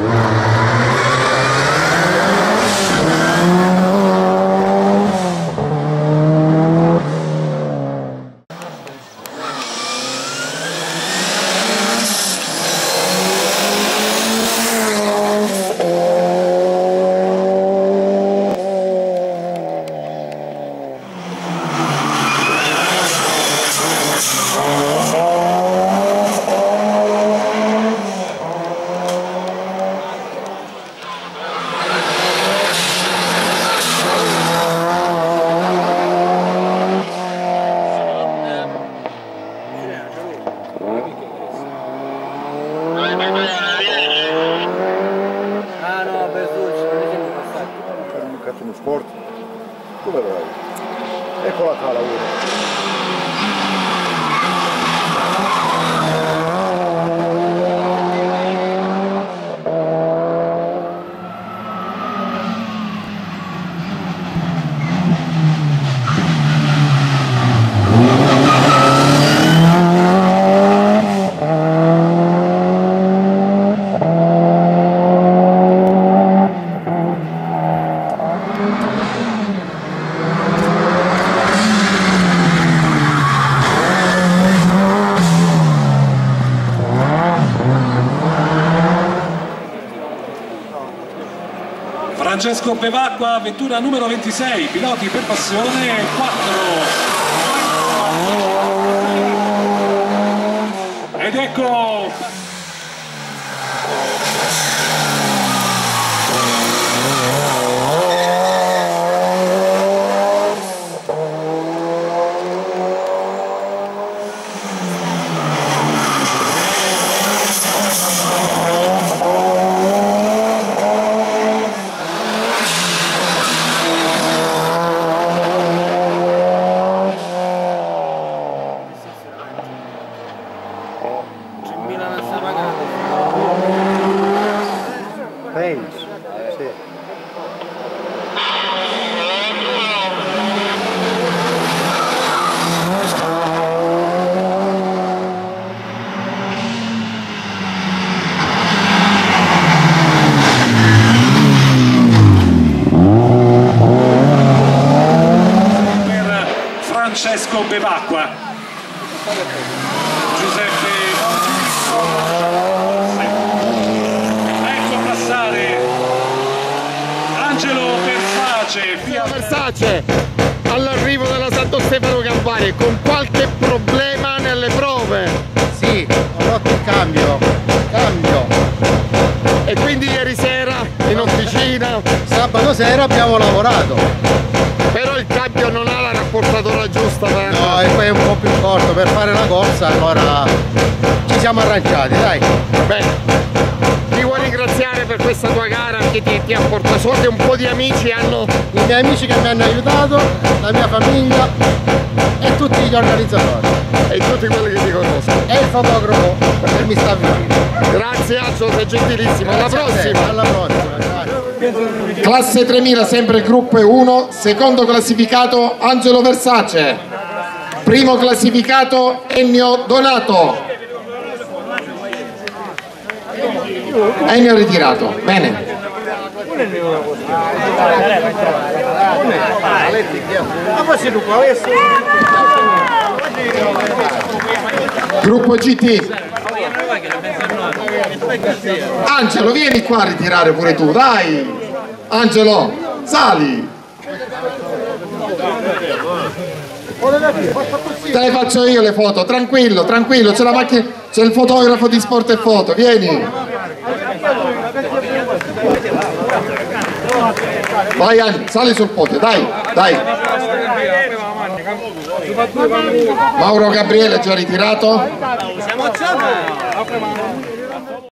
Uno sport, come vai? Eccola qua la uno. Francesco Bevacqua, vettura numero 26, piloti per passione 4. Ed ecco sì. Per Francesco Bevacqua, Giuseppe. Angelo Versace all'arrivo della Santo Stefano Campari con qualche problema nelle prove. Sì, ho rotto il cambio. E quindi ieri sera in officina, Sabato sera abbiamo lavorato. però il cambio non ha la rapportatura giusta per... No, e poi è un po' più corto per fare la corsa, allora ci siamo arrangiati, dai. Bene. Ti vuoi ringraziare per questa tua gara che ti ha portato, so che un po' di amici hanno... I miei amici che mi hanno aiutato, la mia famiglia e tutti gli organizzatori. E tutti quelli che ti conoscono. E il fotografo che mi sta vicino. Grazie Angelo, sei gentilissimo. Alla prossima. Alla prossima, grazie. Classe 3000, sempre gruppo 1, secondo classificato Angelo Versace, primo classificato Ennio Donato. Ennio ritirato, bene. Gruppo GT. Angelo, vieni qua a ritirare pure tu, dai! Angelo, sali! Te le faccio io le foto, tranquillo, tranquillo, c'è la macchina, c'è il fotografo di Sport e Foto, vieni! Vai Angelo, sali sul podio, dai, dai! Mauro Gabriele già ritirato?